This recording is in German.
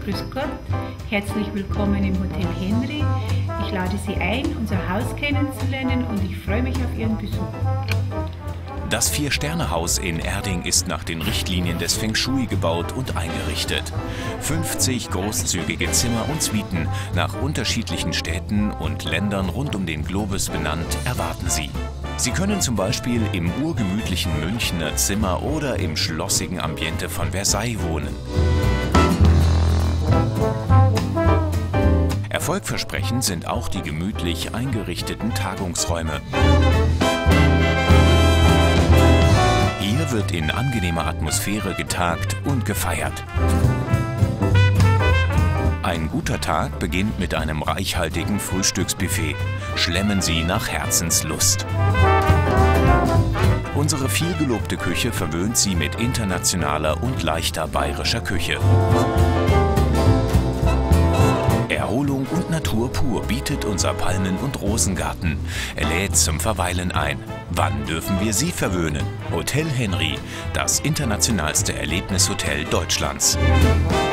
Grüß Gott, herzlich willkommen im Hotel Henry. Ich lade Sie ein, unser Haus kennenzulernen und ich freue mich auf Ihren Besuch. Das Vier-Sterne-Haus in Erding ist nach den Richtlinien des Feng Shui gebaut und eingerichtet. 50 großzügige Zimmer und Suiten, nach unterschiedlichen Städten und Ländern rund um den Globus benannt, erwarten Sie. Sie können zum Beispiel im urgemütlichen Münchner Zimmer oder im schlossigen Ambiente von Versailles wohnen. Erfolgversprechend sind auch die gemütlich eingerichteten Tagungsräume. Hier wird in angenehmer Atmosphäre getagt und gefeiert. Ein guter Tag beginnt mit einem reichhaltigen Frühstücksbuffet. Schlemmen Sie nach Herzenslust. Unsere vielgelobte Küche verwöhnt Sie mit internationaler und leichter bayerischer Küche. Erholung und Natur pur bietet unser Palmen- und Rosengarten. Er lädt zum Verweilen ein. Wann dürfen wir Sie verwöhnen? Hotel Henry, das internationalste Erlebnishotel Deutschlands.